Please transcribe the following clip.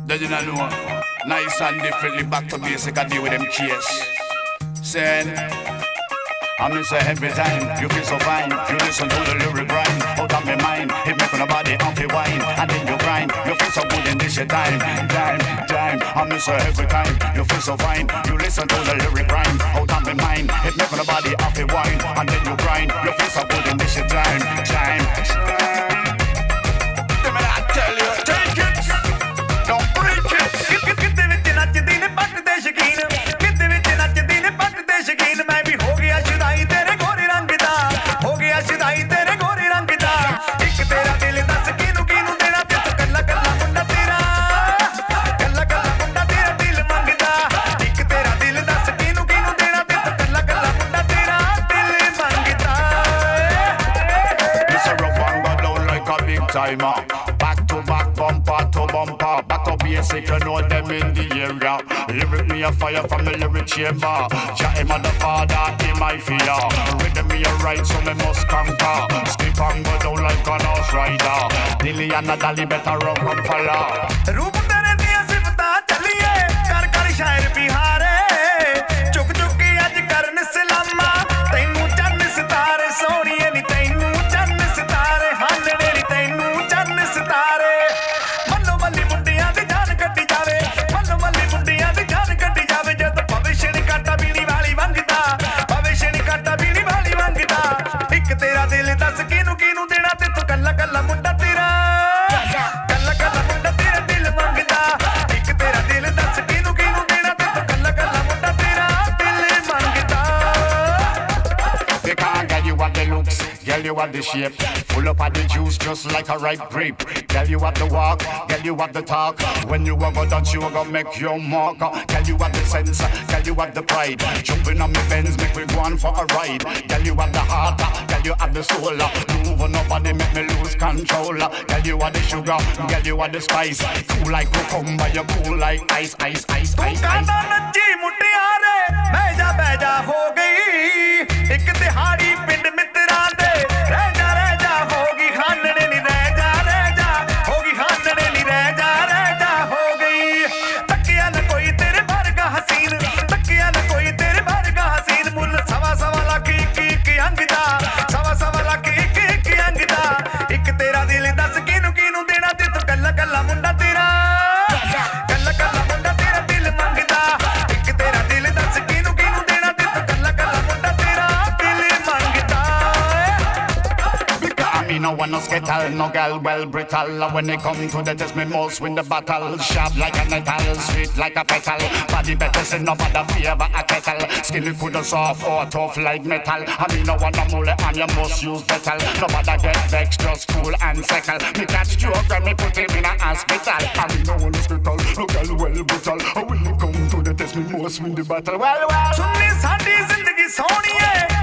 Then you know, nice and differently back to basic, I deal with them case. Saying, I miss her every time, you feel so fine. You listen to the lyric rhyme, out of my mind. Hit me from the body, on the wine, and then you grind. You feel so good in this your time. I miss her every time, you feel so fine. You listen to the lyric rhyme, out of my mind. Hit me from the body, off the wine, and then you grind. You feel so good in this your time. Let me not tell you, take it, don't break it. कितने विच नचदी ने पट दे शकीन, कितने विच नचदी ने पट दे शकीन. मैं भी हो गया शुदाई तेरे गोरे रंग दा, हो गया शुदाई तेरे गोरे रंग दा. एक तेरा दिल दस किनू किनू देना ते तू कल्ला कल्ला मुंडा तेरा, कल्ला कल्ला मुंडा तेरा दिल मंगदा. एक तेरा दिल दस किनू किनू देना ते तू कल्ला कल्ला मुंडा तेरा दिल मंगदा. This a rough one go down like a big timer. Back to back, bumper to bumper. Back to basic, you know them in the area. Lyric me a fire from the lyric chamber. Jah him a the father, him my fear. Rhythm me a right, so me must conquer. Skip and go down like an horse rider. Dilly and a dolly better run come follow. रूप तेरे दिया सिफता चलिए, कर कर शायर बिहारे. चुक चुक के अज करन सलामा, तैनू चन्न सितारे सोनिए नी तैनू चन्न सितारे. हालड़े नी तैनू चन्न सितारे. मल्लो मल्ली मुंडियां दी जान कट्टी जावे, मल्लो मल्ली मुंडियां दी जान कट्टी जावे. जद भविष्य नी काटा बीनी वाली वंगदा, भविष्य नी काटा बीनी वाली वंगदा. एक तेरा दिल दस किनू किनू देना ते तू कल्ला कल्ला मुंडा तेरा, कल्ला कल्ला मुंडा तेरा दिल मंगदा. एक तेरा दिल दस किनू किनू देना ते तू कल्ला कल्ला मुंडा तेरा दिल मंगदा. They can't get you what the looks, girl you have the shape. Full up of the juice just like a ripe grape. Girl you have the walk, girl you have the talk. When you a go dance you a go make your mark. Girl you have the sense, girl you have the pride. Jumping on me Benz make we go on for a ride. Girl you have the heart, girl you have the soul. Move on nobody make me lose control. Girl you have the sugar, girl you have the spice. Cool like cucumber, you cool like ice, ice, ice, तू ice, कांदा ice. नच्ची मुटियारे, बैजा हो गई. एक तिहाड़ी पिंड मित्रा दे, रह जा होगी खानने नी रह जा होगी खानने नी रह जा हो गई. तकिया न कोई तेरे भर का हसीन, तकिया न कोई तेरे भर का हसीन. मुल सवा सवा लाख एक अंगदा, सवा सवा लाख एक अंगदा. एक तेरा दिल दस किनू किनू देना ते तू कल्ला कल्ला मुंडा तेरा, कल्ला कल्ला मुंडा तेरा दिल मंगदा. एक तेरा दिल दस किनू किनू देना ते तू कल्ला कल्ला मुंडा तेरा दिल मंगदा. Because me no want no skittle, no girl well brittle. When it come to the test, me most win the battle. Sharp like a metal, sweet like a petal. Body better say no bother favor a kettle. Skin it coulda soft or tough like metal. I me no want no mole and you must use metal. No bother get vexed, just cool and settle. Me catch joke and me put him in a hospital. I me no want no skittle, no girl well brittle. When it come to the test, me most win the battle. Well. सुननी साडी जिंदगी सोहणी है,